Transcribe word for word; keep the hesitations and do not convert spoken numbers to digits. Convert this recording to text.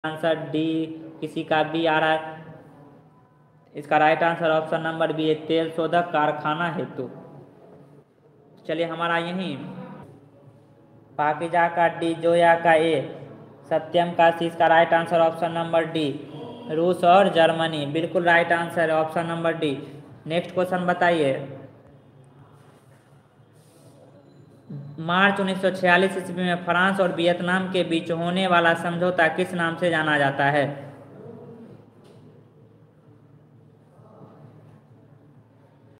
Answer D, किसी का B आ रहा है। इसका right answer option number B है, तेल शोधक कारखाना हेतु। चलिए हमारा यही पाकीज़ा का डी, जोया का ए, सत्यम का सी। इसका right answer option number D, रूस और जर्मनी। बिल्कुल राइट आंसर है option number D. Next question बताइए। मार्च उन्नीस सौ छियालीस ईस्वी में फ्रांस और वियतनाम के बीच होने वाला समझौता किस नाम से जाना जाता है?